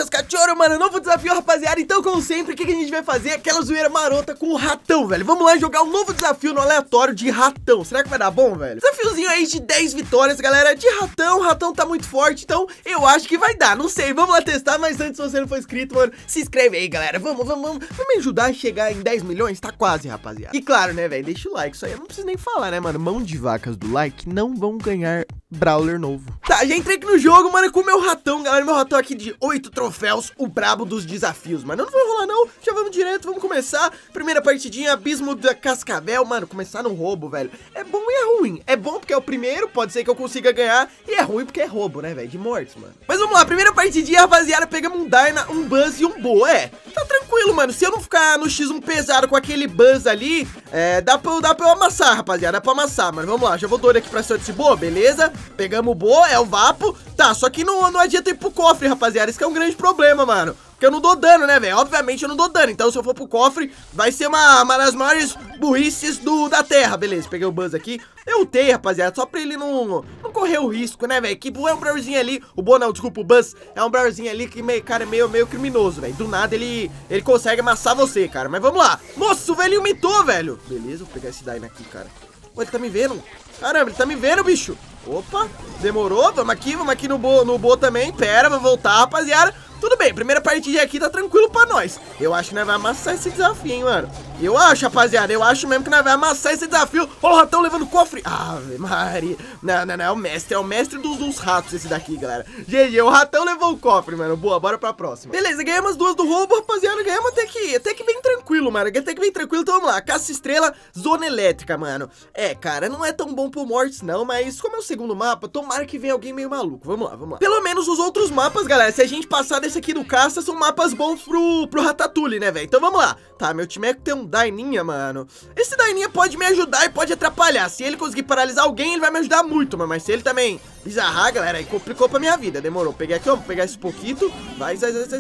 seus cachorros, mano, novo desafio, rapaziada. Então, como sempre, o que a gente vai fazer? Aquela zoeira marota com o ratão, velho. Vamos lá jogar um novo desafio no aleatório de ratão. Será que vai dar bom, velho? Desafiozinho aí de 10 vitórias, galera, de ratão. O ratão tá muito forte, então eu acho que vai dar. Não sei, vamos lá testar, mas antes, se você não for inscrito, mano, se inscreve aí, galera. Vamos me ajudar a chegar em 10 milhões? Tá quase, rapaziada. E claro, né, velho, deixa o like. Isso aí eu não preciso nem falar, né, mano? Mão de vacas do like não vão ganhar Brawler novo. Tá, já entrei aqui no jogo, mano, com o meu ratão, galera. Meu ratão aqui de 8 troféus, o brabo dos desafios, mano. Eu não vou enrolar, não. Já vamos direto, vamos começar. Primeira partidinha, Abismo da Cascavel, mano. Começar no roubo, velho. É bom e é ruim. É bom porque é o primeiro, pode ser que eu consiga ganhar. E é ruim porque é roubo, né, velho? De mortes, mano. Mas vamos lá, primeira partidinha, rapaziada. Pegamos um Dyna, um Buzz e um Bo. Tá tranquilo, mano. Se eu não ficar no X1 pesado com aquele Buzz ali, dá pra eu amassar, rapaziada. Dá pra amassar, mano. Vamos lá, já vou doido aqui pra cima desse Bo, beleza? Pegamos o Bo, é o Vapo. Tá, só que não adianta ir pro cofre, rapaziada. Isso que é um grande problema, mano. Porque eu não dou dano, né, velho? Obviamente eu não dou dano. Então se eu for pro cofre, vai ser uma das maiores burrices da terra. Beleza, peguei o Buzz aqui. Eu ultei, rapaziada, só pra ele não correr o risco, né, velho? Que é um Brawlerzinho ali. O Bo não, desculpa, o Buzz é um Brawlerzinho ali que, cara, é meio criminoso, velho. Do nada ele consegue amassar você, cara. Mas vamos lá. Nossa, o velhinho mitou, velho. Beleza, vou pegar esse Dyna aqui, cara. Pô, ele tá me vendo. Caramba, ele tá me vendo, bicho. Opa, demorou. Vamos aqui no Bo também. Pera, vou voltar, rapaziada. Tudo bem, primeira partida aqui tá tranquilo pra nós. Eu acho que nós vamos amassar esse desafio, hein, mano. Eu acho, rapaziada, eu acho mesmo que nós vamos amassar esse desafio. Ó, o ratão levando cofre. Ave Maria. Não, é o mestre dos ratos esse daqui, galera. GG, o ratão levou o cofre, mano. Boa, bora pra próxima. Beleza, ganhamos duas do roubo, rapaziada. Ganhamos até que bem tranquilo, mano. Até que bem tranquilo, então vamos lá. Caça estrela, zona elétrica, mano. Cara, não é tão bão pro mortes, não. Mas como é o segundo mapa, tomara que venha alguém meio maluco. Vamos lá. Pelo menos os outros mapas, galera, se a gente passar desse aqui do caça, são mapas bons pro Ratatouille, né, velho? Então vamos lá. Tá, meu time tem um Daininha, mano. Esse Daininha pode me ajudar e pode atrapalhar. Se ele conseguir paralisar alguém, ele vai me ajudar muito, mano. Mas se ele também bizarrar, galera, aí complicou pra minha vida. Demorou. Peguei aqui, ó. Vou pegar esse pouquito. Vai.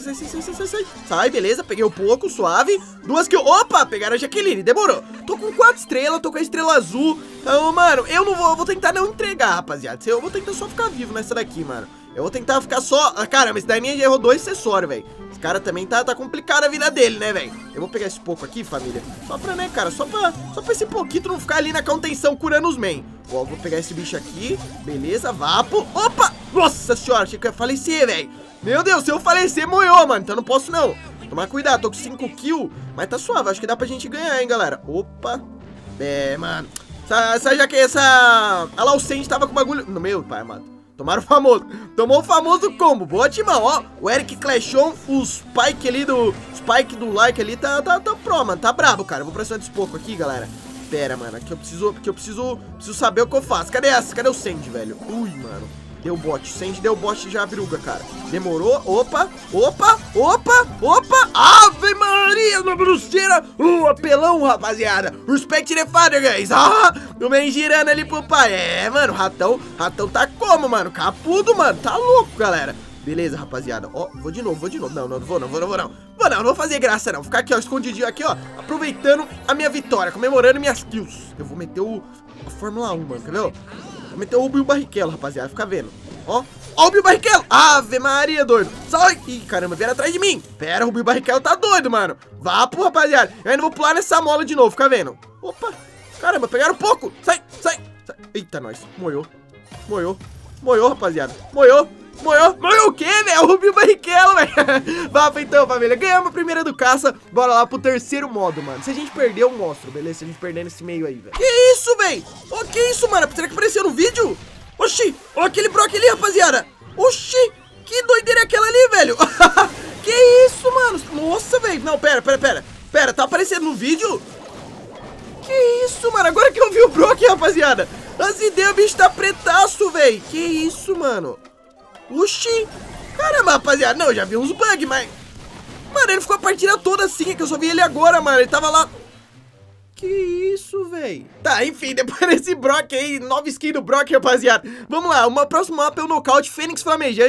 Sai, beleza. Peguei o pouco, suave. Duas que eu... Opa, pegaram a Jaqueline. Demorou. Tô com 4 estrelas, tô com a estrela azul. Então, mano, eu não vou tentar não entregar, rapaziada. Eu vou tentar só ficar vivo nessa daqui, mano. Eu vou tentar ficar só... Caramba, esse Daininha já errou 2 acessórios, velho. Esse cara também tá complicado a vida dele, né, velho? Eu vou pegar esse pouco aqui, família. Só pra, né, cara? Só pra esse pouquinho não ficar ali na contenção curando os main. Ó, vou pegar esse bicho aqui. Beleza, Vapo. Opa! Nossa senhora, achei que eu ia falecer, velho. Meu Deus, se eu falecer, moiou, mano. Então não posso, não. Tomar cuidado, tô com 5 kills. Mas tá suave, acho que dá pra gente ganhar, hein, galera. Opa. Mano. Essa... A Laucente tava com bagulho... No meu, pai amado. Tomaram o famoso. Tomou o famoso combo. Boa, Timão, ó. O Eric Clashon, o Spike ali do... Spike do like ali tá pro, mano. Tá brabo, cara. Eu vou pra cima desse pouco aqui, galera. Pera, mano. Aqui eu preciso saber o que eu faço. Cadê essa? Cadê o Sandy, velho? Ui, mano. Deu bot. Sandy deu bot já viruga, cara. Demorou. Opa. Ave Maria, uma bruxeira. Apelão, rapaziada. Respect the father, guys. O main girando ali pro pai. Mano, ratão tá como, mano? Capudo, mano. Tá louco, galera. Beleza, rapaziada. Ó, vou de novo. Não vou fazer graça, não. Ficar aqui, ó, escondidinho aqui, ó. Aproveitando a minha vitória, comemorando minhas kills. Eu vou meter a Fórmula 1, mano, entendeu? Vou meter o Rubinho Barrichello, rapaziada. Fica vendo. Ó o Rubinho Barrichello. Ave Maria, doido. Sai. Ih, caramba, vieram atrás de mim. Pera, o Rubinho Barrichello tá doido, mano. Vapo, rapaziada. Eu ainda vou pular nessa mola de novo. Fica vendo. Opa. Caramba, pegaram pouco. Sai. Eita, nós. Moiou, rapaziada. Moiou o quê, velho? O Rubinho Barrichello, velho. Vapo então, família. Ganhamos a primeira do caça. Bora lá pro terceiro modo, mano. Se a gente perder, eu mostro, beleza? Se a gente perder nesse meio aí, velho. Que isso, velho? Ó, que isso, mano? Será que apareceu no vídeo? Oxi. Ó, aquele Brock ali, rapaziada. Oxi. Que doideira é aquela ali, velho? Que isso, mano? Nossa, velho. Não, pera. Pera, tá aparecendo no vídeo? Que isso, mano? Agora que eu vi o Brock, rapaziada. As ideias, o bicho tá pretaço, velho. Que isso, mano? Oxi. Caramba, rapaziada. Não, eu já vi uns bugs, mas... Mano, ele ficou a partida toda assim, que eu só vi ele agora, mano. Ele tava lá... Que isso, velho? Tá, enfim, depois desse Brock aí, nova skin do Brock, rapaziada. Vamos lá, o próximo mapa é o Nocaute Fênix Flamejante.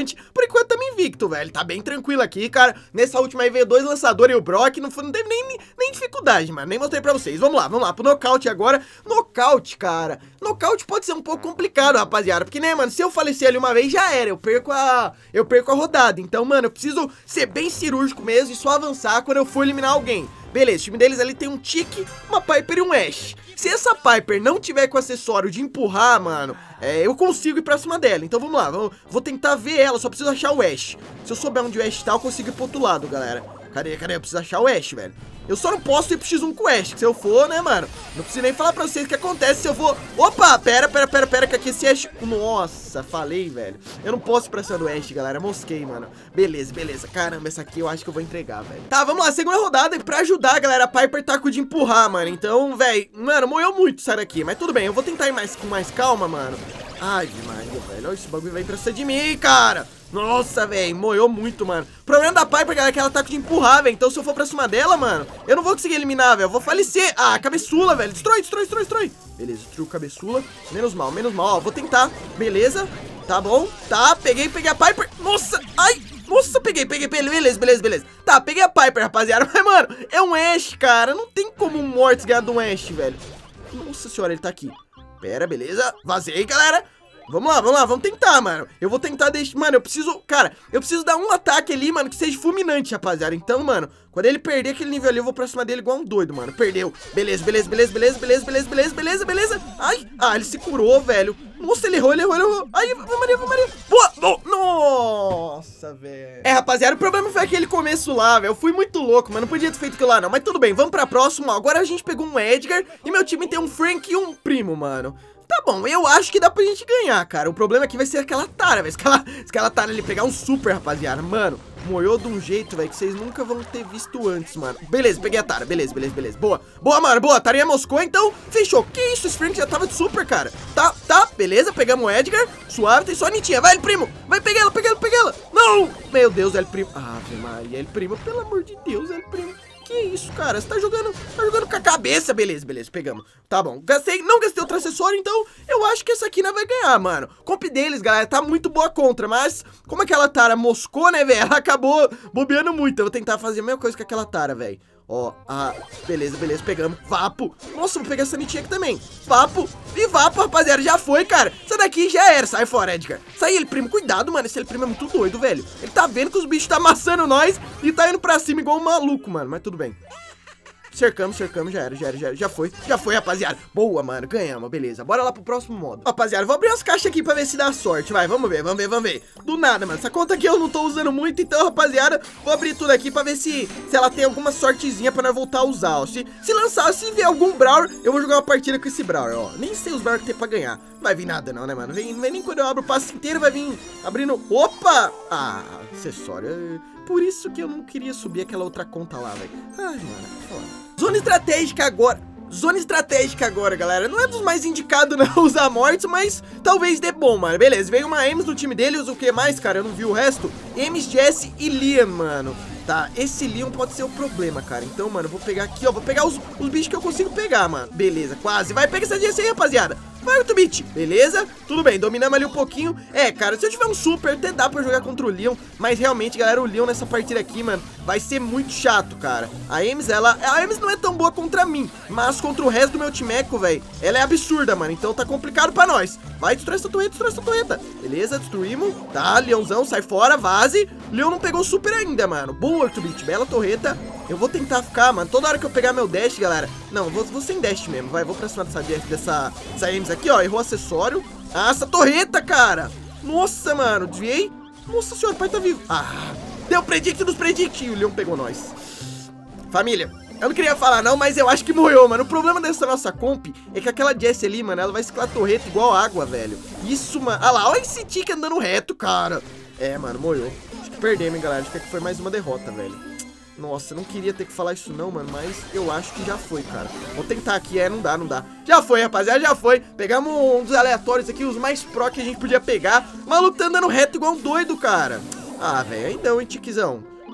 por enquanto estamos invicto, velho. Tá bem tranquilo aqui, cara. Nessa última aí veio 2 lançadores e o Brock. Não teve nem dificuldade, mano. Nem mostrei pra vocês. Vamos lá pro nocaute agora. Nocaute, cara. Nocaute pode ser um pouco complicado, rapaziada. Porque, né, mano, se eu falecer ali uma vez, já era. Eu perco a rodada. Então, mano, eu preciso ser bem cirúrgico mesmo e só avançar quando eu for eliminar alguém. Beleza, o time deles ali tem um Tiki, uma Piper e um Ashe. Se essa Piper não tiver com acessório de empurrar, mano, eu consigo ir pra cima dela. Então vamos lá, vou tentar ver ela, só preciso achar o Ashe. Se eu souber onde o Ashe tá, eu consigo ir pro outro lado, galera. Cadê? Eu preciso achar o Ashe, velho. Eu só não posso ir pro X1 com o Ashe, que se eu for, né, mano, não preciso nem falar pra vocês o que acontece se eu vou... Opa, pera, que aqui esse Ashe... Nossa, falei, velho. Eu não posso ir pra cima do Ashe, galera, mosquei, mano. Beleza. Caramba, essa aqui eu acho que eu vou entregar, velho. Tá, vamos lá, segunda rodada. E pra ajudar, galera, a Piper tá com o de empurrar, mano. Então, velho, mano, moeu muito sair daqui. Mas tudo bem, eu vou tentar ir com mais calma, mano. Ai, Maria, velho, olha esse bagulho vai pra cima de mim, cara. Nossa, velho, moeu muito, mano. O problema da Piper, galera, é que ela tá com de empurrar, velho. Então, se eu for pra cima dela, mano, eu não vou conseguir eliminar, velho. Eu vou falecer. Ah, cabeçula, velho. Destrói. Beleza, destruiu cabeçula. Menos mal. Ó, vou tentar. Beleza. Tá bom. Tá, peguei a Piper. Nossa, ai. Nossa, peguei. Beleza. Tá, peguei a Piper, rapaziada. Mas, mano, é um Ashe, cara. Não tem como um Mortis ganhar do Ashe, velho. Nossa senhora, ele tá aqui. Pera, beleza. Vazei, galera. Vamos lá, vamos tentar, mano. Eu vou tentar deixar... Mano, eu preciso dar um ataque ali, mano, que seja fulminante, rapaziada. Então, mano, quando ele perder aquele nível ali, eu vou pra cima dele igual um doido, mano. Perdeu. Beleza. Ai, ele se curou, velho. Nossa, ele errou. Ai, Maria. Boa. Nossa, velho. Rapaziada, o problema foi aquele começo lá, velho. Eu fui muito louco, mano. Não podia ter feito aquilo lá, não. Mas tudo bem, vamos pra próxima. Agora a gente pegou um Edgar e meu time tem um Frank e um Primo, mano. Tá bom, eu acho que dá pra gente ganhar, cara. O problema aqui vai ser aquela Tara, velho. Se aquela Tara ali pegar um super, rapaziada. Mano, moiou de um jeito, velho, que vocês nunca vão ter visto antes, mano. Beleza, peguei a Tara. Beleza. Boa, mano, boa. Tarinha moscou, então fechou. Que isso, esse Frank já tava de super, cara. Tá, beleza. Pegamos o Edgar. Suave, tem só a Nitinha. Vai, ele primo. Vai, pega ela. Não! Meu Deus, ele primo. Maria, ele primo. Pelo amor de Deus, ele primo. Que isso, cara? Você tá jogando com a cabeça. Beleza, pegamos. Tá bom. Não gastei outro acessório, então eu acho que essa aqui não vai ganhar, mano. Comp deles, galera, tá muito boa contra, mas como aquela Tara moscou, né, velho? Ela acabou bobeando muito. Eu vou tentar fazer a mesma coisa que aquela Tara, velho. Ó, beleza, pegamos. Vapo. Nossa, vou pegar essa Nitinha aqui também. Vapo. E Vapo, rapaziada, já foi, cara. Essa daqui já era. Sai fora, Edgar. Sai, ele primo. Cuidado, mano. Esse ele primo é muito doido, velho. Ele tá vendo que os bichos tá amassando nós e tá indo pra cima igual um maluco, mano. Mas tudo bem. Cercamos, já era. Já foi, rapaziada. Boa, mano, ganhamos, beleza. Bora lá pro próximo modo. Rapaziada, vou abrir umas caixas aqui pra ver se dá sorte. Vai, vamos ver. Do nada, mano. Essa conta aqui eu não tô usando muito, então, rapaziada, vou abrir tudo aqui pra ver se ela tem alguma sortezinha pra nós voltar a usar, ó. Se vier algum Brawler, eu vou jogar uma partida com esse Brawler, ó. Nem sei os Brawler que tem pra ganhar. Não vai vir nada não, né, mano? Não vem nem quando eu abro o passe inteiro, vai vir abrindo... Opa! Acessório. Por isso que eu não queria subir aquela outra conta lá, velho. Ai, mano, foda. Zona estratégica agora, galera. Não é dos mais indicados não usar mortes, mas talvez dê bom, mano. Beleza, veio uma Ames no time dele. O que mais, cara? Eu não vi o resto. Ames, Jesse e Liam, mano. Tá, esse Leon pode ser o problema, cara. Então, mano, eu vou pegar aqui, ó. Vou pegar os bichos que eu consigo pegar, mano. Beleza, quase. Vai, pega essa Jesse aí, rapaziada. Vai, 8-bit. Beleza? Tudo bem, dominamos ali um pouquinho. Cara, se eu tiver um super, até dá pra jogar contra o Leon. Mas realmente, galera, o Leon nessa partida aqui, mano, vai ser muito chato, cara. A Ames, a Ames não é tão boa contra mim, mas contra o resto do meu timeco, velho, ela é absurda, mano. Então tá complicado pra nós. Vai, destrói essa torreta. Beleza, destruímos. Tá, Leãozão, sai fora, vaze. Leon não pegou super ainda, mano. Boa, 8-bit, bela torreta. Eu vou tentar ficar, mano, toda hora que eu pegar meu dash, galera. Não, vou sem dash mesmo, vai. Vou pra cima dessa Ames aqui, ó. Errou o acessório. Essa torreta, cara. Nossa, mano, desviei. Nossa senhora, o pai tá vivo. Deu predict dos predict. E o Leon pegou nós. Família, eu não queria falar não, mas eu acho que morreu, mano. O problema dessa nossa comp é que aquela Jessie ali, mano, ela vai ciclar torreta igual água, velho. Isso, mano. Ah lá, olha esse tique andando reto, cara. Mano, morreu. Acho que perdemos, hein, galera. Acho que foi mais uma derrota, velho. Nossa, não queria ter que falar isso não, mano, mas eu acho que já foi, cara. Vou tentar aqui, não dá. Já foi, rapaziada, já foi. Pegamos um dos aleatórios aqui, os mais pro que a gente podia pegar. O maluco tá andando reto igual um doido, cara. Velho, aí não, hein, tiquezão.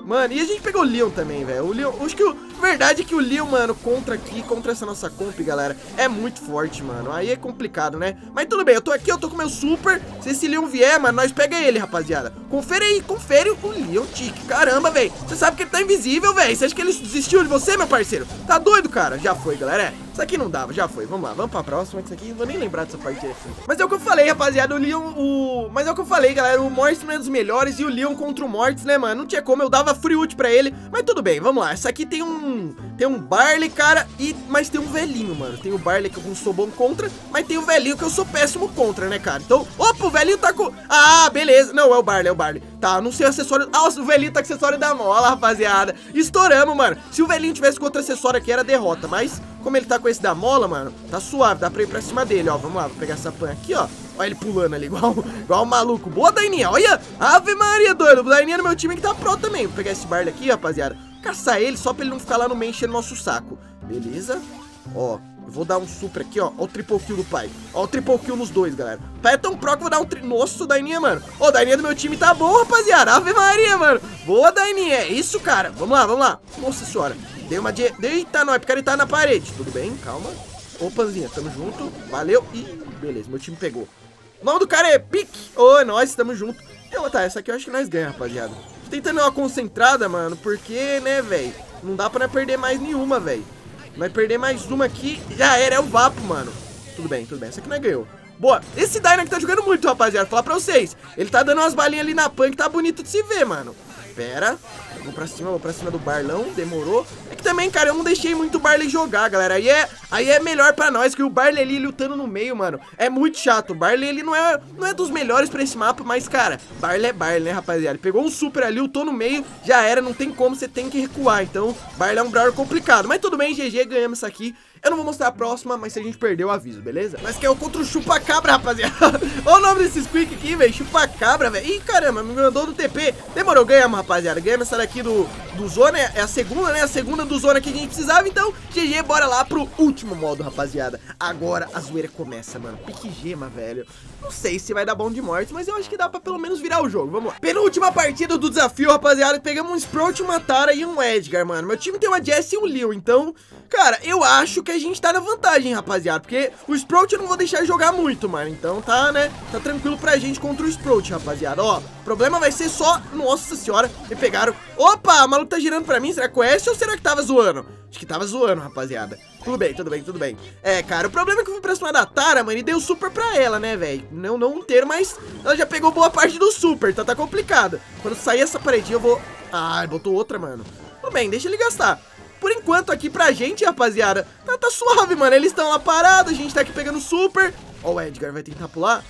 Mano, e a gente pegou o Leon também, velho. O Leon, acho que a verdade é que o Leon, mano, contra essa nossa comp, galera, é muito forte, mano. Aí é complicado, né? Mas tudo bem, eu tô aqui, eu tô com meu super. Se esse Leon vier, mano, nós pega ele, rapaziada. Confere aí, confere o Leon Tique. Caramba, velho. Você sabe que ele tá invisível, velho. Você acha que ele desistiu de você, meu parceiro? Tá doido, cara? Já foi, galera. É, isso aqui não dava, já foi. Vamos lá, vamos pra próxima. Isso aqui, não vou nem lembrar dessa parte assim. Mas é o que eu falei, rapaziada. O Leon, Mas é o que eu falei, galera. O Mortis não é dos melhores e o Leon contra o Mortis, né, mano? Não tinha como, eu dava free ult pra ele. Mas tudo bem, vamos lá. Essa aqui tem um Barley, cara, mas tem um velhinho, mano. Tem o Barley que eu não sou bom contra, mas tem o velhinho que eu sou péssimo contra, né, cara? Então, opa, o velhinho tá com... Ah, beleza. Não, é o Barley. Tá, não sei o acessório... Ah, o velhinho tá com acessório da mola, rapaziada. Estouramos, mano. Se o velhinho tivesse com outro acessório aqui, era derrota. Mas, como ele tá com esse da mola, mano, tá suave. Dá pra ir pra cima dele, ó. Vamos lá, vou pegar essa pan aqui, ó. Olha ele pulando ali, igual um maluco. Boa, Daininha, olha. Ave Maria, doido. O Daininha no meu time que tá pro também. Vou pegar esse Barley aqui, rapaziada. Caçar ele só pra ele não ficar lá no meio enchendo nosso saco. Beleza? Ó, eu vou dar um super aqui, ó. Ó o triple kill do pai. Ó o triple kill nos dois, galera. O pai é tão pro que eu vou dar um Nossa, o Daininha, mano. Ó, o Daininha do meu time tá bom, rapaziada. Ave Maria, mano. Boa, Daininha. É isso, cara. Vamos lá, vamos lá. Nossa senhora. Dei uma de... Eita, não. É porque ele tá na parede. Tudo bem, calma. Ô, Panzinha, tamo junto. Valeu. E beleza, meu time pegou. O nome do cara é Pique. Ô, nós estamos juntos. Então, tá, essa aqui eu acho que nós ganhamos, rapaziada. Tô tentando dar uma concentrada, mano, porque, né, velho, não dá pra nós perder mais nenhuma, velho. Nós perder mais uma aqui, já era, é o Vapo, mano. Tudo bem, essa aqui nós ganhou. Boa, esse Dyna aqui tá jogando muito, rapaziada, vou falar pra vocês. Ele tá dando umas balinhas ali na pan que tá bonito de se ver, mano. Pera, vou pra cima do Barlão, demorou. É que também, cara, eu não deixei muito o Barley jogar, galera. Aí é melhor pra nós, que o Barley ali lutando no meio, mano, é muito chato. O Barley, ele não é dos melhores pra esse mapa, mas, cara, Barley é Barley, né, rapaziada? Ele pegou um super ali, lutou no meio, já era, não tem como, você tem que recuar. Então, Barley é um brawler complicado. Mas tudo bem, GG, ganhamos isso aqui. Eu não vou mostrar a próxima, mas se a gente perder, eu aviso, beleza? Mas que é o contra o Chupacabra, rapaziada. Olha o nome desse squeak aqui, velho. Chupacabra, velho. Ih, caramba, me mandou do TP. Demorou, ganhamos, rapaziada. Ganhamos essa daqui do Zona. É a segunda, né? A segunda do Zona que a gente precisava. Então, GG, bora lá pro último modo, rapaziada. Agora a zoeira começa, mano. Pique gema, velho. Não sei se vai dar bom de morte, mas eu acho que dá pra pelo menos virar o jogo. Vamos lá. Penúltima partida do desafio, rapaziada. Pegamos um Sprout, uma Tara e um Edgar, mano. Meu time tem uma Jessie e um Leo. Então, cara, eu acho que a gente tá na vantagem, rapaziada. Porque o Sprout eu não vou deixar jogar muito, mano. Então tá, né? Tá tranquilo pra gente contra o Sprout, rapaziada. Ó, o problema vai ser só... Nossa senhora, me pegaram. Opa, o maluco tá girando pra mim. Será que é esse ou será que tava zoando? Acho que tava zoando, rapaziada. Tudo bem. É, cara, o problema é que eu fui pra cima da Tara, mano, e dei o super pra ela, né, velho? Não inteiro, mas ela já pegou boa parte do super, então tá complicado. Quando sair essa paredinha, eu vou... Ah, botou outra, mano. Tudo bem, deixa ele gastar. Por enquanto aqui pra gente, rapaziada, tá suave, mano. Eles estão lá parados, a gente tá aqui pegando super. Ó, o Edgar vai tentar pular.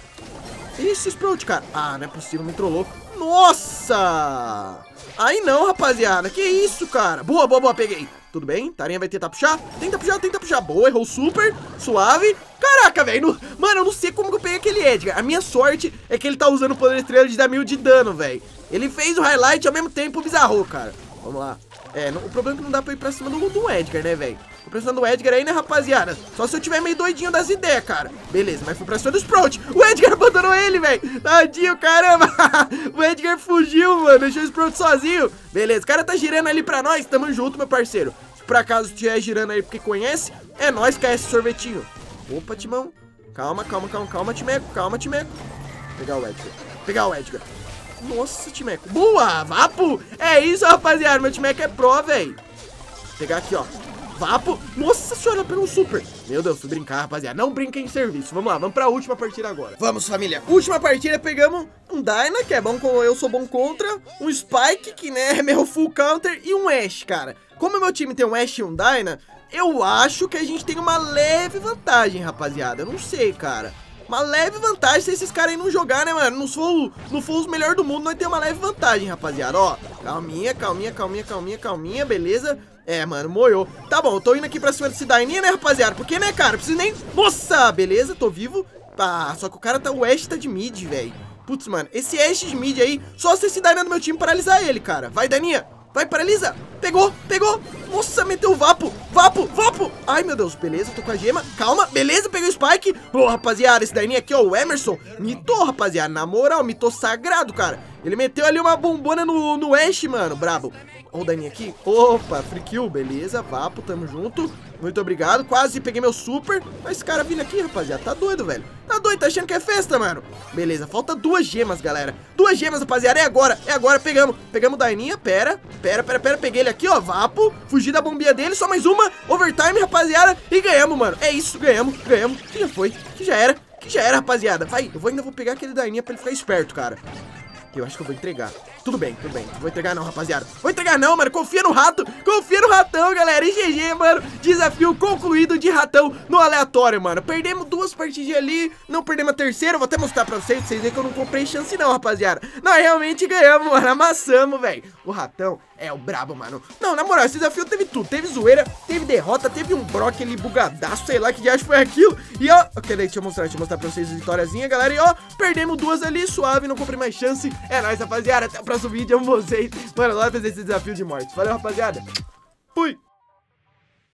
Isso, Sprout, cara. Ah, não é possível, me trollou. Nossa! Aí não, rapaziada. Que isso, cara? Boa, peguei. Tudo bem, Tarinha vai tentar puxar. Tenta puxar. Boa, errou super. Suave. Caraca, velho. Mano, eu não sei como que eu peguei aquele Edgar. A minha sorte é que ele tá usando o poder estrela de dar 1000 de dano, velho. Ele fez o highlight ao mesmo tempo bizarro, cara. Vamos lá. É, o problema é que não dá pra ir pra cima do Edgar, né, velho? Tô precisando do Edgar aí, né, rapaziada? Só se eu tiver meio doidinho das ideias, cara. Beleza, mas fui pra cima do Sprout. O Edgar abandonou ele, velho. Tadinho, caramba. O Edgar fugiu, mano. Deixou o Sprout sozinho. Beleza, o cara tá girando ali pra nós. Tamo junto, meu parceiro. Se por acaso estiver girando aí porque conhece, é nóis, KS Sorvetinho. Opa, Timão. Calma, Timeco. Pegar o Edgar. Nossa, Timeco. Boa, Vapo. É isso, rapaziada. Meu Timeco é pro, velho. Pegar aqui, ó. Vapo. Nossa senhora, pegou um super. Meu Deus, fui brincar, rapaziada. Não brinquem em serviço. Vamos lá, vamos pra última partida agora. Vamos, família. Última partida, pegamos um Dyna, que é bom, eu sou bom contra. Um Spike, que, né, é meu full counter. E um Ashe, cara. Como meu time tem um Ashe e um Dyna, eu acho que a gente tem uma leve vantagem, rapaziada. Eu não sei, cara. Uma leve vantagem se esses caras aí não jogar, né, mano? Não for os melhores do mundo, nós temos uma leve vantagem, rapaziada. Ó, calminha, beleza? É, mano, moiou. Tá bom, eu tô indo aqui pra cima desse Daininha, né, rapaziada? Porque, né, cara, preciso nem... Nossa, beleza, tô vivo. Ah, só que o cara tá... O Ashe tá de mid, velho. Putz, mano, esse Ashe de mid aí, só se esse Daininha do meu time paralisar ele, cara. Vai, Daininha. Vai, paralisa. Pegou. Nossa, meteu o vapo. Vapo, vapo. Ai, meu Deus, beleza, tô com a gema. Calma, beleza, peguei o Spike. Ô, rapaziada, esse daí aqui, ó, o Emerson, mitou, rapaziada, na moral, mitou sagrado, cara. Ele meteu ali uma bombona no Ash, mano, brabo. Ó o daninho aqui. Opa, free kill, beleza, vapo, tamo junto. Muito obrigado, quase peguei meu super. Mas esse cara vindo aqui, rapaziada, tá doido, velho. Tá doido, tá achando que é festa, mano. Beleza, falta 2 gemas, galera. 2 gemas, rapaziada, é agora, pegamos. Pegamos o Daininha, pera, peguei ele aqui, ó, vapo. Fugi da bombinha dele, só mais uma. Overtime, rapaziada, e ganhamos, mano. É isso, ganhamos. Que já foi, que já era, rapaziada. Vai, ainda vou pegar aquele Daininha pra ele ficar esperto, cara. Eu acho que eu vou entregar. Tudo bem. Não vou entregar não, rapaziada. Vou entregar não, mano. Confia no rato. Confia no ratão, galera. E GG, mano. Desafio concluído de ratão no aleatório, mano. Perdemos 2 partidinhas ali. Não perdemos a terceira. Vou até mostrar pra vocês verem que eu não comprei chance não, rapaziada. Nós realmente ganhamos, mano. Amassamos, velho. O ratão é o brabo, mano. Não, na moral, esse desafio teve tudo. Teve zoeira, teve derrota, teve um Brock ali bugadaço, sei lá que diacho foi aquilo. E ó, ok, deixa eu mostrar pra vocês a vitóriazinha, galera. E ó, perdemos 2 ali, suave, não comprei mais chance. É nóis, rapaziada. Até o próximo vídeo, amo vocês. Mano, lá fazer esse desafio de morte. Valeu, rapaziada. Fui.